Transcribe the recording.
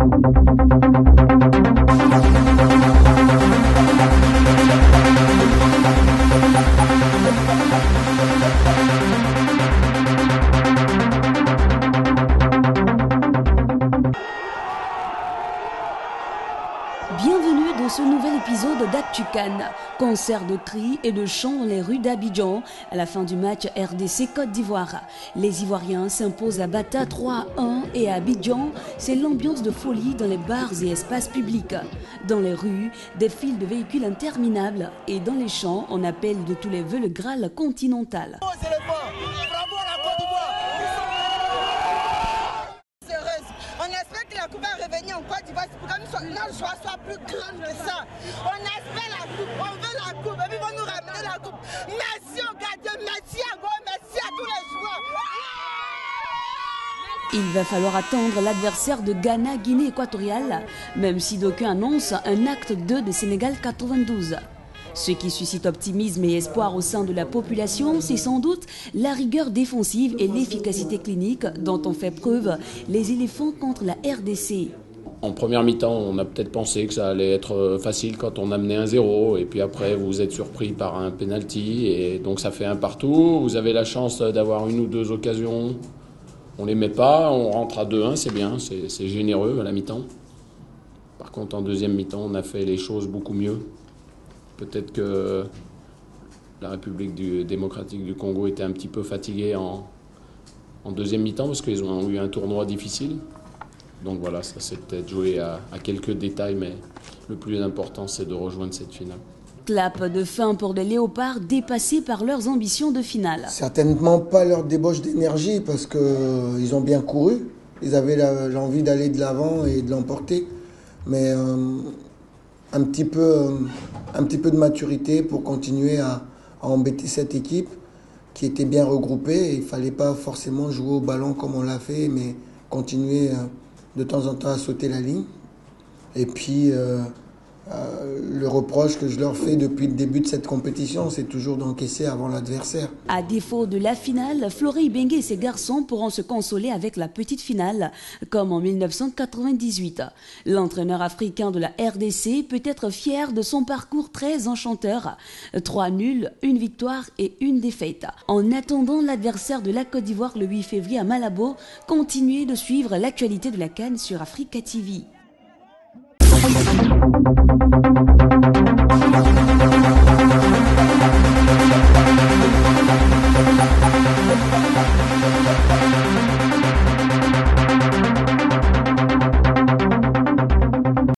Bienvenue dans ce nouvel épisode d'Actu CAN. Concert de cris et de chants dans les rues d'Abidjan à la fin du match RDC Côte d'Ivoire. Les Ivoiriens s'imposent à Bata 3-1 et à Abidjan, c'est l'ambiance de folie dans les bars et espaces publics. Dans les rues, des files de véhicules interminables et dans les champs, on appelle de tous les vœux le Graal continental. On espère que la coupe va revenir en Côte d'Ivoire pour que notre joie soit plus grande que ça. On espère la coupe, on veut la coupe, et puis ils vont nous ramener la coupe. Merci aux gardiens, merci à Go, merci à tous les joueurs. Il va falloir attendre l'adversaire de Ghana, Guinée équatoriale, même si d'aucuns annoncent un acte 2 de Sénégal 92. Ce qui suscite optimisme et espoir au sein de la population, c'est sans doute la rigueur défensive et l'efficacité clinique dont ont fait preuve les éléphants contre la RDC. En première mi-temps, on a peut-être pensé que ça allait être facile quand on amenait un 0 et puis après vous êtes surpris par un penalty et donc ça fait un partout. Vous avez la chance d'avoir une ou deux occasions, on les met pas, on rentre à 2-1, c'est bien, c'est généreux à la mi-temps. Par contre en deuxième mi-temps, on a fait les choses beaucoup mieux. Peut-être que la République démocratique du Congo était un petit peu fatiguée en deuxième mi-temps parce qu'ils ont eu un tournoi difficile. Donc voilà, ça s'est peut-être joué à quelques détails, mais le plus important, c'est de rejoindre cette finale. Clap de fin pour les Léopards dépassés par leurs ambitions de finale. Certainement pas leur débauche d'énergie parce qu'ils ont bien couru. Ils avaient l'envie d'aller de l'avant et de l'emporter. Mais un petit peu de maturité pour continuer à embêter cette équipe qui était bien regroupée. Il ne fallait pas forcément jouer au ballon comme on l'a fait, mais continuer de temps en temps à sauter la ligne. Et puis, le reproche que je leur fais depuis le début de cette compétition, c'est toujours d'encaisser avant l'adversaire. À défaut de la finale, Florey Ibenge et ses garçons pourront se consoler avec la petite finale, comme en 1998. L'entraîneur africain de la RDC peut être fier de son parcours très enchanteur. 3 nuls, 1 victoire et 1 défaite. En attendant l'adversaire de la Côte d'Ivoire le 8 février à Malabo, continuez de suivre l'actualité de la CAN sur Africa TV.